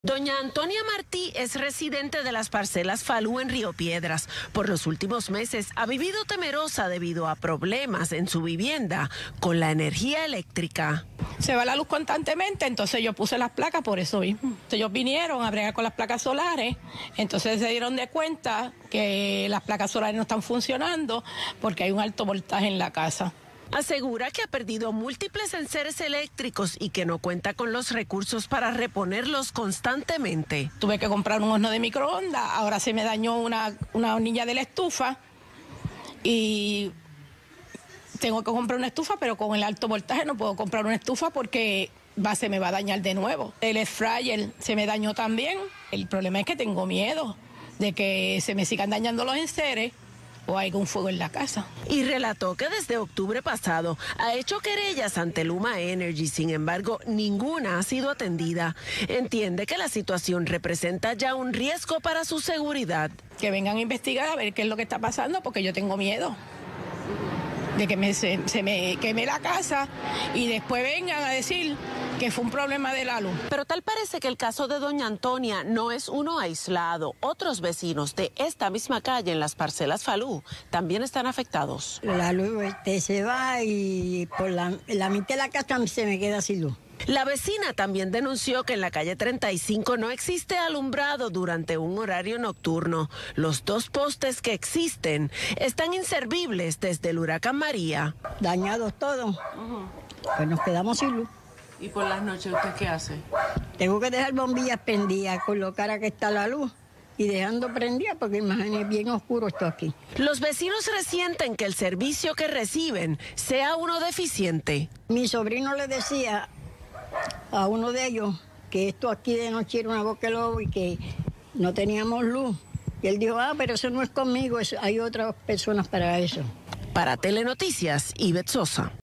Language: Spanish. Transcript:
Doña Antonia Martí es residente de las parcelas Falú en Río Piedras. Por los últimos meses ha vivido temerosa debido a problemas en su vivienda con la energía eléctrica. Se va la luz constantemente, entonces yo puse las placas por eso mismo. Entonces ellos vinieron a bregar con las placas solares, entonces se dieron de cuenta que las placas solares no están funcionando porque hay un alto voltaje en la casa. Asegura que ha perdido múltiples enseres eléctricos y que no cuenta con los recursos para reponerlos constantemente. Tuve que comprar un horno de microondas, ahora se me dañó una hornilla de la estufa y tengo que comprar una estufa, pero con el alto voltaje no puedo comprar una estufa porque se me va a dañar de nuevo. El air fryer se me dañó también. El problema es que tengo miedo de que se me sigan dañando los enseres o hay un fuego en la casa. Y relató que desde octubre pasado ha hecho querellas ante Luma Energy, sin embargo, ninguna ha sido atendida. Entiende que la situación representa ya un riesgo para su seguridad. Que vengan a investigar a ver qué es lo que está pasando, porque yo tengo miedo de que se me queme la casa y después vengan a decir que fue un problema de la luz. Pero tal parece que el caso de doña Antonia no es uno aislado. Otros vecinos de esta misma calle en las parcelas Falú también están afectados. La luz se va y por la mitad de la casa se me queda sin luz. La vecina también denunció que en la calle 35 no existe alumbrado durante un horario nocturno. Los dos postes que existen están inservibles desde el huracán María. Dañados todos, pues nos quedamos sin luz. ¿Y por las noches usted qué hace? Tengo que dejar bombillas prendidas con lo cara que está la luz y dejando prendida porque imagínate, bien oscuro esto aquí. Los vecinos resienten que el servicio que reciben sea uno deficiente. Mi sobrino le decía a uno de ellos que esto aquí de noche era una boca de lobo y que no teníamos luz. Y él dijo, pero eso no es conmigo, hay otras personas para eso. Para Telenoticias, Ivette Sosa.